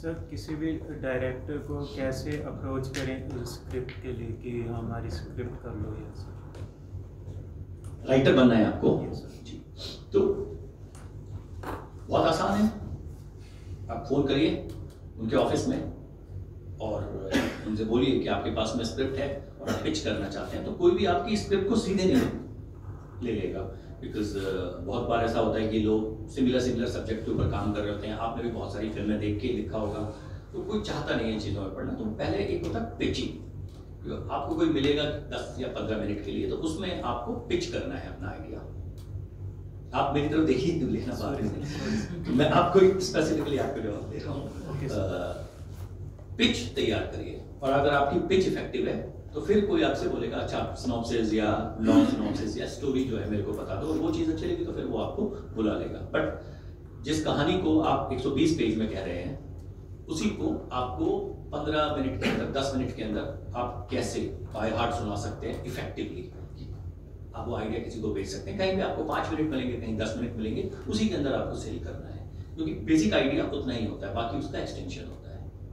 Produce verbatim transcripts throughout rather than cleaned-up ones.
Sir किसी भी director को कैसे अप्रोच करें स्क्रिप्ट के लिए कि हमारी स्क्रिप्ट कर लो या सर? राइटर बनना है आपको जी, तो बहुत आसान है। आप फोन करिए उनके ऑफिस में और उनसे बोलिए कि आपके पास में स्क्रिप्ट है और आप पिच करना चाहते हैं, तो कोई भी आपकी स्क्रिप्ट को सीधे नहीं ले लेगा। बिकॉज बहुत बार ऐसा होता है कि लोग सिमिलर सिमिलर सब्जेक्ट के ऊपर काम कर रहे होते हैं। आपने भी बहुत सारी फिल्में देख के लिखा होगा, तो कोई चाहता नहीं है चीज़ों में पढ़ना। तो पहले एक होता है पिचिंग। आपको कोई मिलेगा दस या पंद्रह मिनट के लिए, तो उसमें आपको पिच करना है अपना आइडिया। आप मेरी तरफ देखिए, क्यों लिखना पा रहे हैं, तो मैं आपको स्पेसिफिकली आपको जवाब दे रहा हूँ। पिच तैयार करिए, और अगर आपकी पिच इफेक्टिव है तो फिर कोई आपसे बोलेगा अच्छा सिनॉप्सिस या लॉन्ग सिनॉप्सिस या स्टोरी जो है मेरे को बता दो, और वो चीज़ अच्छी लगी तो फिर वो आपको बुला लेगा। बट जिस कहानी को आप एक सौ बीस पेज में कह रहे हैं, उसी को आपको पंद्रह मिनट के अंदर, दस मिनट के अंदर आप कैसे बाय हार्ट सुना सकते हैं इफेक्टिवली। आप वो आइडिया किसी को बेच सकते हैं, कहीं पे आपको पाँच मिनट मिलेंगे, कहीं दस मिनट मिलेंगे, उसी के अंदर आपको सेल करना है, क्योंकि बेसिक आइडिया उतना ही होता है, बाकी उसका एक्सटेंशन होता है।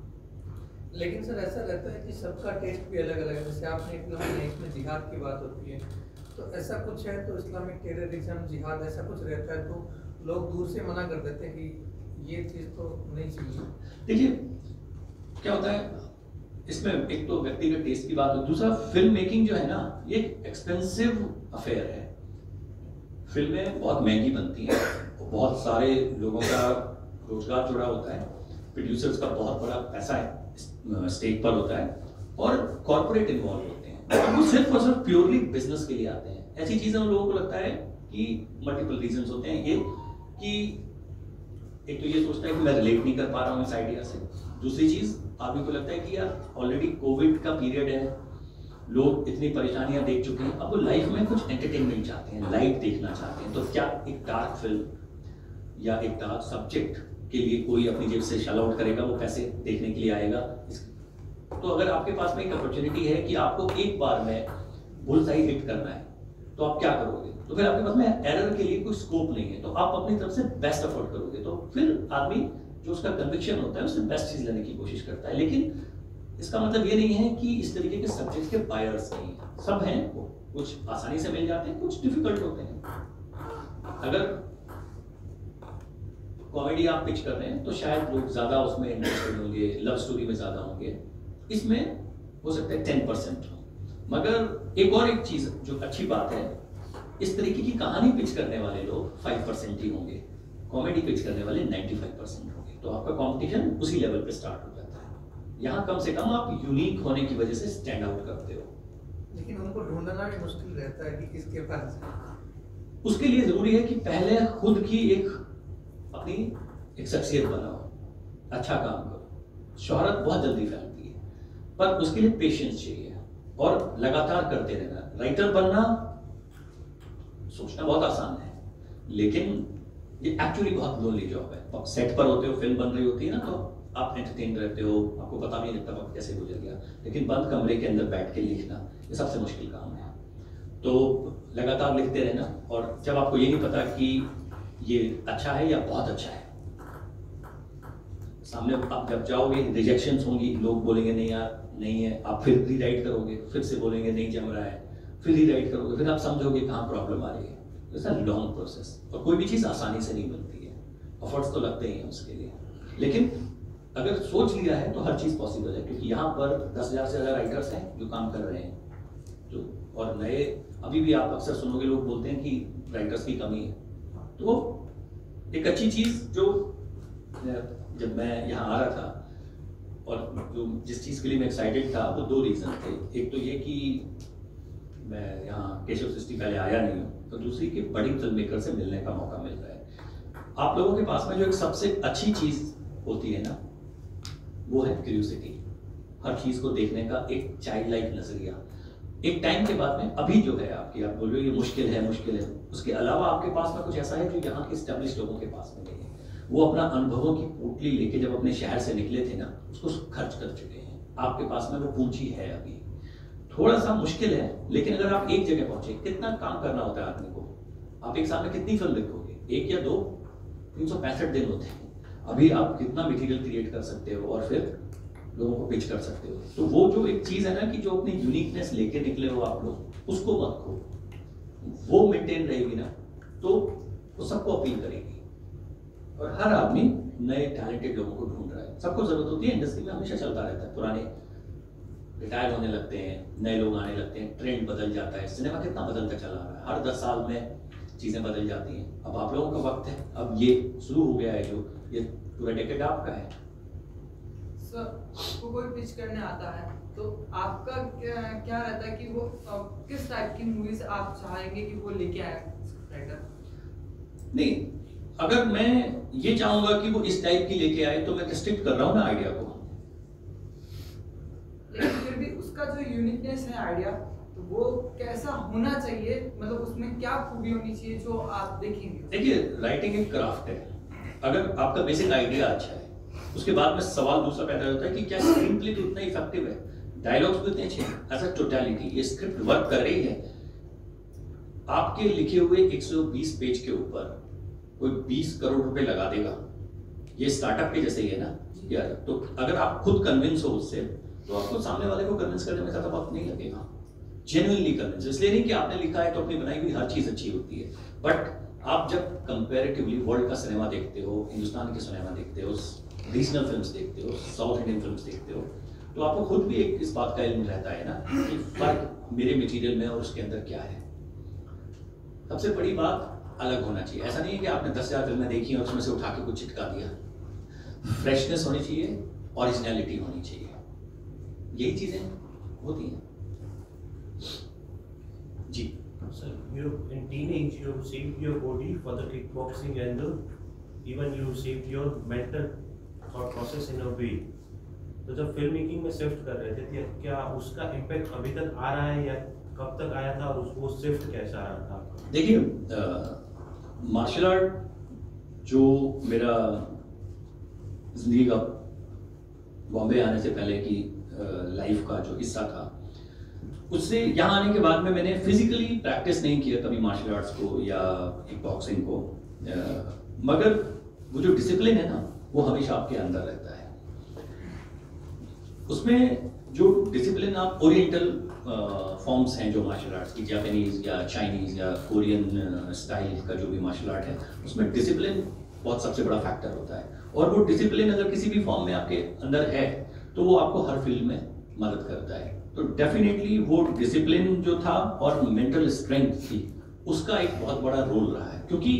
लेकिन सर ऐसा रहता है कि सबका टेस्ट भी अलग अलग है। जैसे आपने इतना इसमें जिहाद की बात होती है, तो ऐसा कुछ है तो इस्लामिक टेररिज्म, जिहाद ऐसा कुछ रहता है तो लोग दूर से मना कर देते हैं कि ये चीज़ तो नहीं चाहिए। देखिए क्या होता है इसमें, एक तो व्यक्तिगत टेस्ट की बात है, दूसरा फिल्म मेकिंग जो है ना, ये एक एक्सपेंसिव अफेयर है। फिल्में बहुत महंगी बनती हैं, बहुत सारे लोगों का रोजगार जुड़ा होता है, प्रोड्यूसर्स का बहुत बड़ा पैसा है स्टेक पर होता है, और कॉर्पोरेट इन्वॉल्व होते हैं। वो सिर्फ और सिर्फ प्योरली बिजनेस के लिए आते हैं। ऐसी चीजें उन लोगों को लगता है कि मल्टीपल रीजंस होते हैं, ये कि एक तो ये सोचता है कि मैं रिलेट नहीं कर पा रहा हूँ इस आइडिया से। दूसरी चीज आदमी को लगता है कि यार ऑलरेडी कोविड का पीरियड है, लोग इतनी परेशानियां देख चुके हैं, अब वो लाइफ में कुछ एंटरटेनमेंट चाहते हैं, लाइट देखना चाहते हैं। तो क्या एक डार्क फिल्म या एक डार्क सब्जेक्ट के लिए कोई अपनी जेब से शेल आउट करेगा, वो पैसे देखने के लिए आएगा? तो अगर आपके पास में एक अपॉर्चुनिटी है कि आपको एक बार में बुलसआई हिट करना है, तो आप क्या करोगे? तो फिर आपके पास में एरर के लिए कोई स्कोप नहीं है, तो आप अपनी तरफ से बेस्ट एफर्ट करोगे। तो फिर आदमी जो उसका कन्विक्शन होता है उससे बेस्ट चीज लेने की कोशिश करता है। लेकिन इसका मतलब ये नहीं है कि इस तरीके के सब्जेक्ट के बायर्स नहीं है, सब हैं, वो कुछ आसानी से मिल जाते हैं, कुछ डिफिकल्ट होते हैं। अगर कॉमेडी आप पिच कर रहे हैं तो शायद लोग ज्यादा उसमें इंटरेस्टेड होंगे, लव स्टोरी में ज्यादा होंगे, इसमें हो सकता है टेन परसेंट हो। मगर एक और एक चीज जो अच्छी बात है, इस तरीके की कहानी पिच करने वाले लोग फाइव परसेंट ही होंगे, कॉमेडी पिच करने वाले नाइन्टी फाइव परसेंट होंगे। तो आपका कंपटीशन उसी लेवल पे स्टार्ट हो जाता है। यहाँ कम से कम आप यूनिक होने की वजह से स्टैंड आउट करते हो। लेकिन उनको ढूंढना भी मुश्किल रहता है कि किसके पास। उसके लिए जरूरी है कि पहले खुद की एक अपनी एक शख्सियत बनाओ, अच्छा काम करो। शोहरत बहुत जल्दी फैलती है, पर उसके लिए पेशेंस चाहिए और लगातार करते रहना। राइटर बनना सोचना बहुत आसान है, लेकिन ये एक्चुअली बहुत लोनली जॉब है। सेट पर होते हो, फिल्म बन रही होती है ना, तो आप एंटरटेन रहते हो, आपको पता नहीं लगता वक्त कैसे गुजर गया। लेकिन बंद कमरे के अंदर बैठ के लिखना ये सबसे मुश्किल काम है। तो लगातार लिखते रहना, और जब आपको ये नहीं पता कि ये अच्छा है या बहुत अच्छा है, सामने आप जब जाओगे रिजेक्शंस होंगी, लोग बोलेंगे नहीं यार नहीं है, आप फिर रीराइट करोगे, फिर से बोलेंगे नहीं जम रहा है, फिर रीराइट करोगे, फिर आप समझोगे कहाँ प्रॉब्लम आ रही है। इट्स अ लॉन्ग प्रोसेस, और कोई भी चीज़ आसानी से नहीं बनती है, एफर्ट्स तो लगते ही हैं उसके लिए। लेकिन अगर सोच लिया है तो हर चीज़ पॉसिबल है, क्योंकि यहाँ पर दस हज़ार से ज़्यादा राइटर्स हैं जो काम कर रहे हैं। जो और नए अभी भी आप अक्सर सुनोगे लोग बोलते हैं कि राइटर्स की कमी है। तो एक अच्छी चीज़ जो जब मैं यहाँ आ रहा था और जो जिस चीज़ के लिए मैं एक्साइटेड था, वो दो रीज़न थे। एक तो ये कि मैं यहाँ केशव सृष्टि पहले आया नहीं हूँ, तो दूसरी कि बड़ी फिल्म मेकर से मिलने का मौका मिल रहा है। आप लोगों के पास में जो एक सबसे अच्छी चीज़ होती है ना, वो है क्यूरियोसिटी। हर चीज़ को देखने का एक चाइल्ड लाइक नजरिया। एक टाइम के बाद में अभी जो है आपकी, आप बोल रहे हो ये मुश्किल है मुश्किल है, उसके अलावा आपके पास में कुछ ऐसा है जो यहाँ के स्टैब्लिश लोगों के पास में नहीं है। वो अपना अनुभवों की पोटली लेके जब अपने शहर से निकले थे ना, उसको खर्च कर चुके हैं। आपके पास में वो पूंजी है अभी। थोड़ा सा मुश्किल है, लेकिन अगर आप एक जगह पहुंचे, कितना काम करना होता है आदमी को। आप एक साल में कितनी फिल्म लिखोगे? एक या दो? तीन सौ पैंसठ दिन होते हैं। अभी आप कितना मटेरियल क्रिएट कर सकते हो और फिर लोगों को पिच कर सकते हो। तो वो जो एक चीज़ है ना कि जो अपनी यूनिकनेस लेके निकले हो आप लोग, उसको मत खो, वो मेंटेन रहेगी ना तो वो सबको अपील करेगी। और हर आदमी नए टैलेंटेड लोगों को ढूंढ रहा है, सबको जरूरत होती है, इंडस्ट्री में हमेशा चलता रहता है, पुराने रिटायर होने लगते हैं, नए लोग आने लगते हैं, ट्रेंड बदल जाता है, सिनेमा कितना बदलता चला रहा है, हर दस साल में चीज़ें बदल जाती हैं। अब आप लोगों का वक्त है, अब ये शुरू हो गया है, जो ये पूरा डेकेड आपका है। सर आपको कोई पिच करने आता है तो आपका क्या, क्या रहता है कि वो अ, किस टाइप की मूवीज आप चाहेंगे कि वो लेके आए राइटर? नहीं, अगर मैं ये चाहूंगा कि वो इस टाइप की लेके आए तो मैं रिस्ट्रिक्ट कर रहा हूँ ना आइडिया को। लेकिन फिर भी उसका जो यूनिकनेस है आइडिया, तो वो कैसा होना चाहिए, मतलब उसमें क्या खूबी होनी चाहिए जो आप देखेंगे? देखिए, राइटिंग एक क्राफ्ट है। अगर आपका बेसिक आइडिया अच्छा है, उसके बाद में सवाल दूसरा पैदा होता है कि क्या स्क्रीन प्ले तो उतना इफेक्टिव है, डायलॉग्स भी उतने अच्छे हैं, एज अ टोटलिटी ये स्क्रिप्ट वर्क कर रही है। आपके लिखे हुए एक सौ बीस पेज के ऊपर कोई बीस करोड़ रुपए लगा देगा, ये स्टार्टअप के जैसे ही है ना यार। तो अगर आप खुद कन्विंस हो उससे, तो आपको सामने वाले को कन्विंस करने में ज्यादा वक्त नहीं लगेगा। जेन्युइनली कन्विंस, इसलिए नहीं कि आपने लिखा है तो अपनी बनाई हुई हर चीज अच्छी होती है, बट आप जब कंपैरेटिवली वर्ल्ड का सिनेमा देखते हो, हिंदुस्तान के सिनेमा देखते हो, रीजनल फिल्म्स देखते हो, साउथ इंडियन फिल्म्स देखते हो, तो आपको खुद भी एक इस बात का इल्म रहता है ना कि फर्क मेरे मटेरियल में और उसके अंदर क्या है। सबसे बड़ी बात अलग होना चाहिए। ऐसा नहीं है कि आपने दस हजार फिल्में देखी और उसमें से उठा के कुछ चिटका दिया। फ्रेशनेस होनी चाहिए, ओरिजिनलिटी होनी चाहिए, यही चीजें होती हैं जी। Sir, you in teenage you saved your body for the kickboxing and the, even you saved your mental thought process in a way. तो जब फिल्म मेकिंग में शिफ्ट कर रहे थे तो क्या उसका इम्पैक्ट अभी तक आ रहा है या कब तक आया था, और उसको शिफ्ट कैसा आ रहा था? देखिए, मार्शल आर्ट जो मेरा जिंदगी का बॉम्बे आने से पहले की लाइफ का जो हिस्सा था, उससे यहाँ आने के बाद में मैंने फिजिकली प्रैक्टिस नहीं किया कभी मार्शल आर्ट्स को या किक बॉक्सिंग को, मगर वो जो डिसिप्लिन है ना वो हमेशा आपके अंदर रहता है। उसमें जो डिसिप्लिन आप ओरिएंटल फॉर्म्स हैं जो मार्शल आर्ट्स की, जापानीज या चाइनीज या कोरियन स्टाइल का जो भी मार्शल आर्ट है, उसमें डिसिप्लिन बहुत सबसे बड़ा फैक्टर होता है। और वो डिसिप्लिन अगर किसी भी फॉर्म में आपके अंदर है तो वो आपको हर फील्ड में मदद करता है। तो डेफिनेटली वो डिसिप्लिन जो था और मेंटल स्ट्रेंथ थी, उसका एक बहुत बड़ा रोल रहा है। क्योंकि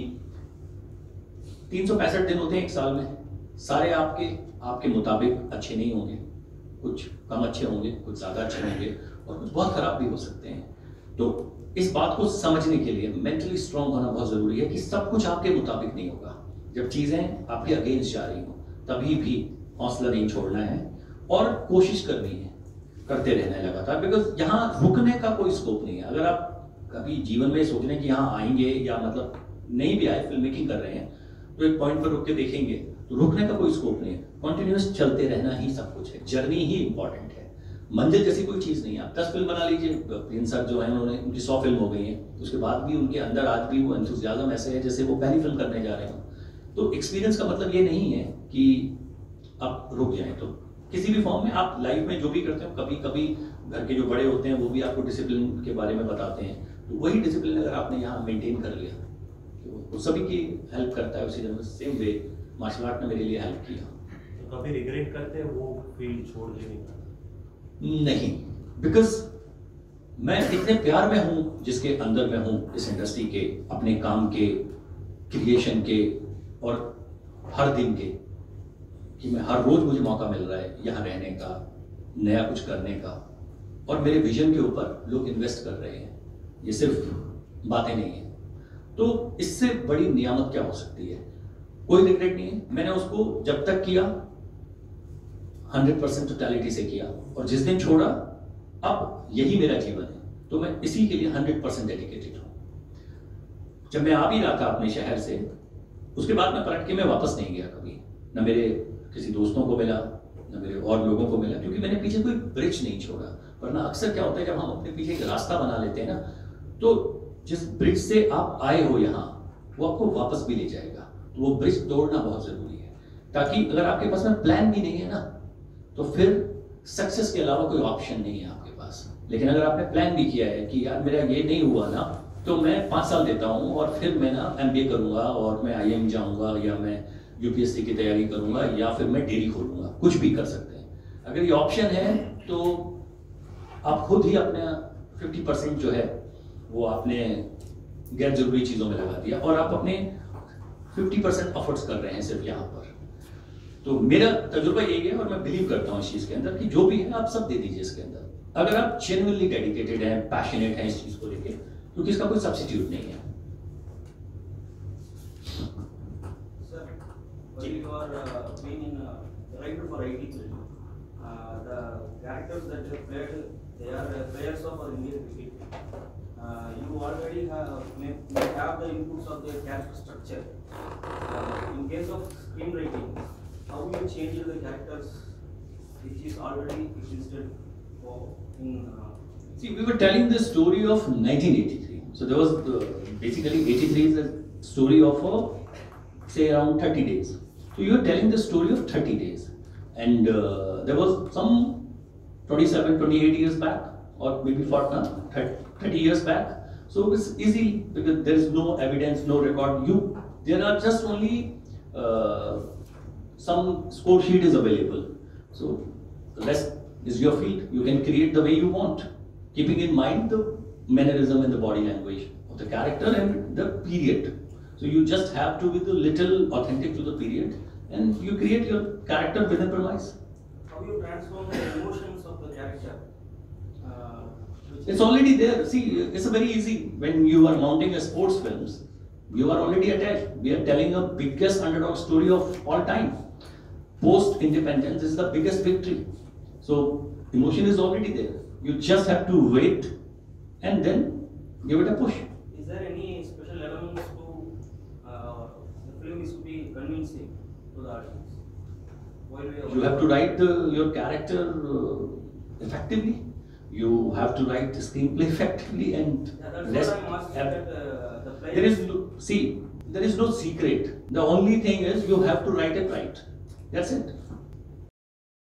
तीन सौ पैंसठ दिन होते हैं एक साल में, सारे आपके आपके मुताबिक अच्छे नहीं होंगे, कुछ कम अच्छे होंगे, कुछ ज़्यादा अच्छे होंगे और कुछ बहुत ख़राब भी हो सकते हैं। तो इस बात को समझने के लिए मेंटली स्ट्रांग होना बहुत ज़रूरी है कि सब कुछ आपके मुताबिक नहीं होगा। जब चीज़ें आपके अगेंस्ट जा रही हो तभी भी हौसला नहीं छोड़ना है और कोशिश करनी है, करते रहना है लगातार, बिकॉज यहाँ रुकने का कोई स्कोप नहीं है। अगर आप कभी जीवन में सोच रहे हैं कि यहाँ आएंगे या मतलब नहीं भी आए, फिल्म मेकिंग कर रहे हैं, तो एक पॉइंट पर रुक के देखेंगे तो रुकने का कोई स्कोप नहीं है। कॉन्टिन्यूस चलते रहना ही सब कुछ है, जर्नी ही इंपॉर्टेंट है, मंजिल जैसी कोई चीज़ नहीं है। आप दस फिल्म बना लीजिए, प्रिंस सर जो है उन्होंने, उनकी सौ फिल्म हो गई हैं, उसके बाद भी उनके अंदर आज भी वो एंथुसियाज्म ऐसे है जैसे वो पहली फिल्म करने जा रहे हो। तो एक्सपीरियंस का मतलब ये नहीं है कि आप रुक जाएं। तो किसी भी फॉर्म में आप लाइफ में जो भी करते हो, कभी कभी घर के जो बड़े होते हैं वो भी आपको डिसिप्लिन के बारे में बताते हैं, तो वही डिसिप्लिन अगर आपने यहाँ मेंटेन कर लिया तो वो सभी की हेल्प करता है। उसी तरह सेम वे मार्शल आर्ट ने मेरे लिए हेल्प किया। तो कभी रिग्रेट करते हैं वो फील्ड छोड़ देने का? नहीं, बिकॉज मैं इतने प्यार में हूँ जिसके अंदर मैं हूँ, इस इंडस्ट्री के, अपने काम के, क्रिएशन के और हर दिन के, कि मैं हर रोज मुझे मौका मिल रहा है यहाँ रहने का, नया कुछ करने का, और मेरे विजन के ऊपर लोग इन्वेस्ट कर रहे हैं। ये सिर्फ बातें नहीं है। तो इससे बड़ी नियामत क्या हो सकती है? कोई रिग्रेट नहीं है। मैंने उसको जब तक किया हंड्रेड परसेंट टोटलिटी से किया, और जिस दिन छोड़ा अब यही मेरा जीवन है, तो मैं इसी के लिए हंड्रेड परसेंट डेडिकेटेड हूँ। जब मैं आ भी रहा था अपने शहर से, उसके बाद मैं पलट के मैं वापस नहीं गया कभी, न मेरे किसी दोस्तों को मिला, न मेरे और लोगों को मिला, क्योंकि मैंने पीछे कोई ब्रिज नहीं छोड़ा। वरना अक्सर क्या होता है, जब हम अपने पीछे एक रास्ता बना लेते हैं ना, तो जिस ब्रिज से आप आए हो यहाँ, वो आपको वापस भी ले जाएगा। तो वो ब्रिज तोड़ना बहुत जरूरी है। ताकि अगर आपके पास में प्लान भी नहीं है ना, तो फिर सक्सेस के अलावा कोई ऑप्शन नहीं है आपके पास। लेकिन अगर आपने प्लान भी किया है कि यार मेरा ये नहीं हुआ ना, तो मैं पाँच साल देता हूँ और फिर मैं ना एमबीए करूँगा और मैं आईआईएम जाऊँगा या मैं यूपीएससी की तैयारी करूँगा या फिर मैं डेयरी खोलूँगा, कुछ भी कर सकते हैं। अगर ये ऑप्शन है तो आप खुद ही अपने फिफ्टी परसेंट जो है वो आपने गैर जरूरी चीज़ों में लगा दिया और आप अपने फिफ्टी परसेंट एफर्ट्स कर रहे हैं सिर्फ यहाँ पर। तो मेरा तजुर्बा यही है और मैं बिलीव करता हूँ इस चीज़ के अंदर कि जो भी है आप सब दे दीजिए इसके अंदर, अगर आप जेन्युइनली डेडिकेटेड हैं, पैशनेट हैं इस चीज़ को लेके, क्योंकि इसका कोई सब्स्टिट्यूट नहीं है। Sir, when you are uh, being in uh, writer for I T film, uh, the characters that you played, they are uh, players of our Indian cricket. Uh, you already have, may, may have the inputs of the character structure. Uh, in case of screenwriting, how you change the characters which is already existed for in. Uh, See, we were telling the story of nineteen eighty-three. So there was the, basically eighty-three is a story of a, say around thirty days. So you were telling the story of thirty days, and uh, there was some twenty-seven, twenty-eight years back, or maybe forty, thirty years back. So it's easy because there is no evidence, no record. You there are just only uh, some score sheet is available. So the rest is your field. You can create the way you want, keeping in mind the mannerism and the body language of the character and the period. So you just have to be a little authentic to the period, and you create your character within premise. how you transform the emotions of the character. Uh, which It's already there. See, it's a very easy. When you are mounting a sports films, you are already attached. We are telling a biggest underdog story of all time. Post independence is the biggest victory. So emotion is already there. You just have to wait and then give it a push. Is there any special elements to uh, the film is to be convincing to the audience? While we are You have to write the, your character uh, effectively. You have to write the screenplay effectively, and Yeah, that's rest- what I'm asking. That uh, the players. there is no, see, there is no secret. The only thing is you have to write it right. That's it.